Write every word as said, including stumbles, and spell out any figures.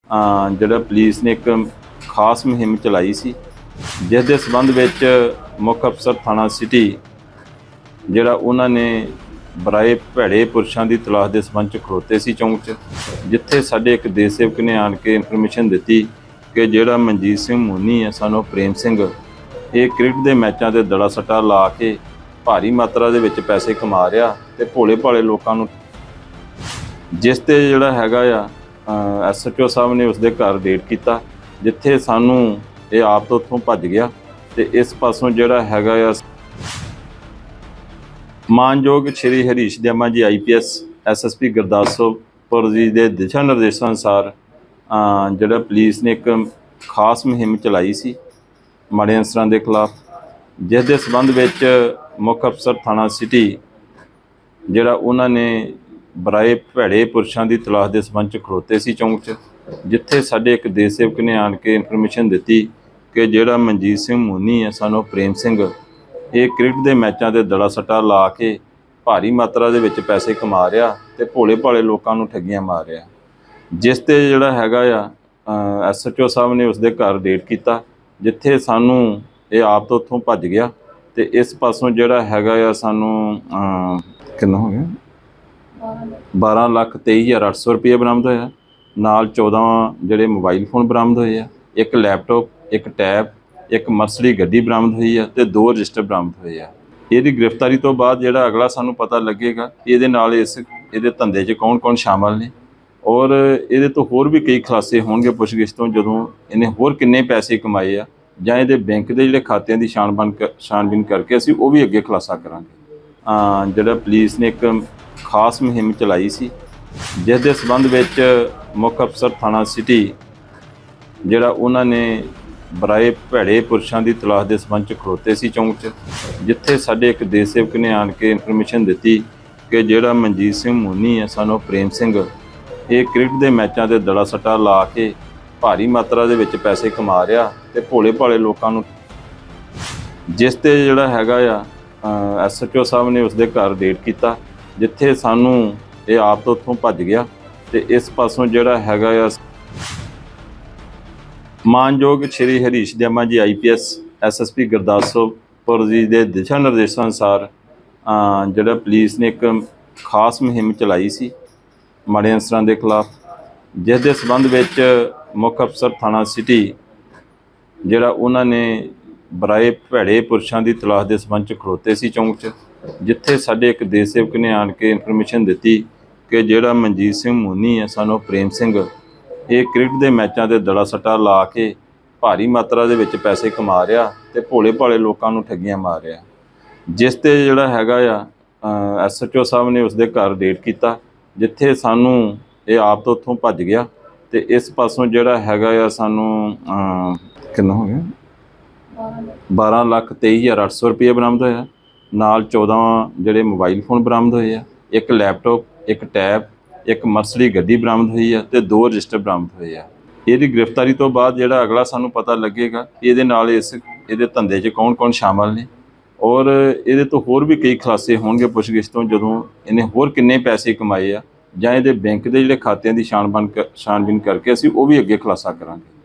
ਅ, ਜਿਹੜਾ ਪੁਲਿਸ ਨੇ ਇੱਕ ਖਾਸ ਮੁਹਿੰਮ ਚਲਾਈ ਸੀ, ਜਿਸ ਦੇ ਸੰਬੰਧ ਵਿੱਚ ਮੁੱਖ ਅਫਸਰ ਥਾਣਾ ਸਿਟੀ ਜਿਹੜਾ ਉਹਨਾਂ ਨੇ ਬਰਾਏ ਭੈੜੇ ਪੁਰਸ਼ਾਂ ਦੀ ਤਲਾਸ਼ ਦੇ ਸੰਬੰਧ 'ਚ ਖਲੋਤੇ ਸੀ ਚੌਂਕ 'ਚ, ਜਿੱਥੇ ਸਾਡੇ ਇੱਕ ਦੇਸ਼ ਸੇਵਕ ਨੇ ਆਣ ਕੇ ਇਨਫੋਰਮੇਸ਼ਨ ਦਿੱਤੀ ਕਿ ਜਿਹੜਾ ਮਨਜੀਤ ਸਿੰਘ ਮੋਨੀ ਹੈ ਸਾਨੂੰ ਪ੍ਰੇਮ ਸਿੰਘ, ਇਹ ਕ੍ਰਿਕਟ ਦੇ ਮੈਚਾਂ ਦੇ ਦੜਾ ਸੱਟਾ ਲਾ ਕੇ ਭਾਰੀ ਮਾਤਰਾ ਦੇ ਵਿੱਚ ਪੈਸੇ ਕਮਾ ਰਿਹਾ ਤੇ ਭੋਲੇ ਭਾਲੇ ਲੋਕਾਂ ਨੂੰ, ਜਿਸ ਤੇ ਜਿਹੜਾ ਹੈਗਾ ਆ ਐਸ ਐਚ ਓ ਸਾਹਿਬ ਨੇ ਉਸਦੇ ਘਰ ਰੇਡ ਕੀਤਾ, ਜਿੱਥੇ ਸਾਨੂੰ ਇਹ ਆਪ ਤੋਂ ਉੱਥੋਂ ਭੱਜ ਗਿਆ ਤੇ ਇਸ ਪਾਸੋਂ ਜਿਹੜਾ ਹੈਗਾ ਆ ਮਾਨਯੋਗ ਸ਼੍ਰੀ Harish Dayama ji I P S S S P Gurdaspur ji ਦੇ ਦਿਸ਼ਾ ਨਿਰਦੇਸ਼ਾਂ ਅਨੁਸਾਰ ਜਿਹੜਾ ਪੁਲਿਸ ਨੇ ਇੱਕ ਖਾਸ ਮੁਹਿੰਮ ਚਲਾਈ ਸੀ ਮਾੜੇ ਅਨਸਰਾਂ ਦੇ ਖਿਲਾਫ, ਜਿਸ ਦੇ ਸੰਬੰਧ ਵਿੱਚ ਮੁੱਖ ਅਫਸਰ ਥਾਣਾ ਸਿਟੀ ਜਿਹੜਾ ਉਹਨਾਂ ਨੇ ਬਰਾਏ ਭੈੜੇ ਪੁਰਸ਼ਾਂ ਦੀ ਤਲਾਸ਼ ਦੇ ਸੰਬੰਧ 'ਚ ਖਲੋਤੇ ਸੀ ਚੌਂਕ 'ਚ, ਜਿੱਥੇ ਸਾਡੇ ਇੱਕ ਦੇਸ਼ ਸੇਵਕ ਨੇ ਆਣ ਕੇ ਇਨਫੋਰਮੇਸ਼ਨ ਦਿੱਤੀ ਕਿ ਜਿਹੜਾ ਮਨਜੀਤ ਸਿੰਘ ਮੋਨੀ ਹੈ ਸਾਨੂੰ ਪ੍ਰੇਮ ਸਿੰਘ, ਇਹ ਕ੍ਰਿਕਟ ਦੇ ਮੈਚਾਂ ਦੇ ਦੜਾ ਸੱਟਾ ਲਾ ਕੇ ਭਾਰੀ ਮਾਤਰਾ ਦੇ ਵਿੱਚ ਪੈਸੇ ਕਮਾ ਰਿਹਾ ਤੇ ਭੋਲੇ ਭਾਲੇ ਲੋਕਾਂ ਨੂੰ ਠੱਗੀਆਂ ਮਾਰ ਰਿਹਾ, ਜਿਸ ਤੇ ਜਿਹੜਾ ਹੈਗਾ ਆ ਐਸ ਐਚ ਓ ਸਾਹਿਬ ਨੇ ਉਸਦੇ ਘਰ ਰੇਡ ਕੀਤਾ, ਜਿੱਥੇ ਸਾਨੂੰ ਇਹ ਆਪ ਤੋਂ ਉੱਥੋਂ ਭੱਜ ਗਿਆ ਤੇ ਇਸ ਪਾਸੋਂ ਜਿਹੜਾ ਹੈਗਾ ਆ ਸਾਨੂੰ ਕਿੰਨਾ ਹੋ ਗਿਆ ਬਾਰਾਂ ਲੱਖ ਤੇਈ ਹਜ਼ਾਰ ਅੱਠ ਸੌ ਰੁਪਏ ਬਰਾਮਦ ਹੋਇਆ, ਨਾਲ ਚੌਦਾਂ ਜਿਹੜੇ ਮੋਬਾਈਲ ਫੋਨ ਬਰਾਮਦ ਹੋਏ ਆ, ਇੱਕ ਲੈਪਟਾਪ, ਇੱਕ ਟੈਬ, ਇੱਕ ਮਰਸਡੀ ਗੱਡੀ ਬਰਾਮਦ ਹੋਈ ਆ ਤੇ ਦੋ ਰਜਿਸਟਰ ਬਰਾਮਦ ਹੋਏ ਆ। ਇਹਦੀ ਗ੍ਰਿਫਤਾਰੀ ਤੋਂ ਬਾਅਦ ਜਿਹੜਾ ਅਗਲਾ ਸਾਨੂੰ ਪਤਾ ਲੱਗੇਗਾ ਕਿ ਇਹਦੇ ਨਾਲ ਇਸ ਇਹਦੇ ਧੰਦੇ 'ਚ ਕੌਣ ਕੌਣ ਸ਼ਾਮਲ ਨੇ ਔਰ ਇਹਦੇ ਤੋਂ ਹੋਰ ਵੀ ਕਈ ਖੁਲਾਸੇ ਹੋਣਗੇ ਪੁੱਛਗਿੱਛ ਤੋਂ, ਜਦੋਂ ਇਹਨੇ ਹੋਰ ਕਿੰਨੇ ਪੈਸੇ ਕਮਾਏ ਆ ਜਾਂ ਇਹਦੇ ਬੈਂਕ ਦੇ ਜਿਹੜੇ ਖਾਤਿਆਂ ਦੀ ਛਾਣਬੀਨ ਛਾਣਬੀਨ ਕਰਕੇ ਅਸੀਂ ਉਹ ਵੀ ਅੱਗੇ ਖੁਲਾਸਾ ਕਰਾਂਗੇ। ਜਿਹੜਾ ਪੁਲਿਸ ਨੇ ਇੱਕ ਖਾਸ ਮੁਹਿੰਮ ਚਲਾਈ ਸੀ, ਜਿਸ ਦੇ ਸੰਬੰਧ ਵਿੱਚ ਮੁੱਖ ਅਫਸਰ ਥਾਣਾ ਸਿਟੀ ਜਿਹੜਾ ਉਹਨਾਂ ਨੇ ਬਰਾਏ ਭੈੜੇ ਪੁਰਸ਼ਾਂ ਦੀ ਤਲਾਸ਼ ਦੇ ਸੰਬੰਧ 'ਚ ਖਲੋਤੇ ਸੀ ਚੌਂਕ 'ਚ, ਜਿੱਥੇ ਸਾਡੇ ਇੱਕ ਦੇਸ਼ ਸੇਵਕ ਨੇ ਆਣ ਕੇ ਇਨਫੋਰਮੇਸ਼ਨ ਦਿੱਤੀ ਕਿ ਜਿਹੜਾ ਮਨਜੀਤ ਸਿੰਘ ਮੋਨੀ ਹੈ ਸਾਨੂੰ ਪ੍ਰੇਮ ਸਿੰਘ, ਇਹ ਕ੍ਰਿਕਟ ਦੇ ਮੈਚਾਂ ਦੇ ਦੜਾ ਸੱਟਾ ਲਾ ਕੇ ਭਾਰੀ ਮਾਤਰਾ ਦੇ ਵਿੱਚ ਪੈਸੇ ਕਮਾ ਰਿਹਾ ਤੇ ਭੋਲੇ ਭਾਲੇ ਲੋਕਾਂ ਨੂੰ, ਜਿਸ ਤੇ ਜਿਹੜਾ ਹੈਗਾ ਆ ਐਸ ਐਚ ਓ ਸਾਹਿਬ ਨੇ ਉਸਦੇ ਘਰ ਰੇਡ ਕੀਤਾ, ਜਿੱਥੇ ਸਾਨੂੰ ਇਹ ਆਪ ਤੋਂ ਉੱਥੋਂ ਭੱਜ ਗਿਆ ਤੇ ਇਸ ਪਾਸੋਂ ਜਿਹੜਾ ਹੈਗਾ ਆ ਮਾਨਯੋਗ ਸ਼੍ਰੀ Harish Dayama ji I P S S S P Gurdaspur ji ਦੇ ਦਿਸ਼ਾ ਨਿਰਦੇਸ਼ਾਂ ਅਨੁਸਾਰ ਜਿਹੜਾ ਪੁਲਿਸ ਨੇ ਇੱਕ ਖਾਸ ਮੁਹਿੰਮ ਚਲਾਈ ਸੀ ਮਾੜੇ ਅਨਸਰਾਂ ਦੇ ਖਿਲਾਫ, ਜਿਸ ਦੇ ਸੰਬੰਧ ਵਿੱਚ ਮੁੱਖ ਅਫਸਰ ਥਾਣਾ ਸਿਟੀ ਜਿਹੜਾ ਉਹਨਾਂ ਨੇ ਬਰਾਏ ਭੈੜੇ ਪੁਰਸ਼ਾਂ ਦੀ ਤਲਾਸ਼ ਦੇ ਸੰਬੰਧ 'ਚ ਖਲੋਤੇ ਸੀ ਚੌਂਕ 'ਚ, ਜਿੱਥੇ ਸਾਡੇ ਇੱਕ ਦੇਸ਼ ਸੇਵਕ ਨੇ ਆਣ ਕੇ ਇਨਫੋਰਮੇਸ਼ਨ ਦਿੱਤੀ ਕਿ ਜਿਹੜਾ ਮਨਜੀਤ ਸਿੰਘ ਮੋਨੀ ਹੈ ਸਾਨੂੰ ਪ੍ਰੇਮ ਸਿੰਘ, ਇਹ ਕ੍ਰਿਕਟ ਦੇ ਮੈਚਾਂ ਦੇ ਦੜਾ ਸੱਟਾ ਲਾ ਕੇ ਭਾਰੀ ਮਾਤਰਾ ਦੇ ਵਿੱਚ ਪੈਸੇ ਕਮਾ ਰਿਹਾ ਤੇ ਭੋਲੇ ਭਾਲੇ ਲੋਕਾਂ ਨੂੰ ਠੱਗੀਆਂ ਮਾਰ ਰਿਹਾ, ਜਿਸ ਤੇ ਜਿਹੜਾ ਹੈਗਾ ਆ ਐਸ ਐਚ ਓ ਸਾਹਿਬ ਨੇ ਉਸਦੇ ਘਰ ਰੇਡ ਕੀਤਾ, ਜਿੱਥੇ ਸਾਨੂੰ ਇਹ ਆਪ ਤੋਂ ਉੱਥੋਂ ਭੱਜ ਗਿਆ ਤੇ ਇਸ ਪਾਸੋਂ ਜਿਹੜਾ ਹੈਗਾ ਆ ਸਾਨੂੰ ਕਿੰਨਾ ਹੋ ਗਿਆ ਬਾਰਾਂ ਲੱਖ ਤੇਈ ਹਜ਼ਾਰ ਅੱਠ ਸੌ ਰੁਪਏ ਬਰਾਮਦ ਹੋਇਆ, ਨਾਲ ਚੌਦਾਂ ਜਿਹੜੇ ਮੋਬਾਈਲ ਫੋਨ ਬਰਾਮਦ ਹੋਏ ਆ, ਇੱਕ ਲੈਪਟਾਪ, ਇੱਕ ਟੈਬ, ਇੱਕ ਮਰਸਡੀ ਗੱਡੀ ਬਰਾਮਦ ਹੋਈ ਆ ਤੇ ਦੋ ਰਜਿਸਟਰ ਬਰਾਮਦ ਹੋਏ ਆ। ਇਹਦੀ ਗ੍ਰਿਫਤਾਰੀ ਤੋਂ ਬਾਅਦ ਜਿਹੜਾ ਅਗਲਾ ਸਾਨੂੰ ਪਤਾ ਲੱਗੇਗਾ ਕਿ ਇਹਦੇ ਨਾਲ ਇਸ ਇਹਦੇ ਧੰਦੇ 'ਚ ਕੌਣ ਕੌਣ ਸ਼ਾਮਲ ਨੇ ਔਰ ਇਹਦੇ ਤੋਂ ਹੋਰ ਵੀ ਕਈ ਖੁਲਾਸੇ ਹੋਣਗੇ ਪੁੱਛਗਿੱਛ ਤੋਂ, ਜਦੋਂ ਇਹਨੇ ਹੋਰ ਕਿੰਨੇ ਪੈਸੇ ਕਮਾਏ ਆ ਜਾਂ ਇਹਦੇ ਬੈਂਕ ਦੇ ਜਿਹੜੇ ਖਾਤਿਆਂ ਦੀ ਛਾਣਬੀਨ ਛਾਣਬੀਨ ਕਰਕੇ ਅਸੀਂ ਉਹ ਵੀ ਅੱਗੇ ਖੁਲਾਸਾ ਕਰਾਂਗੇ।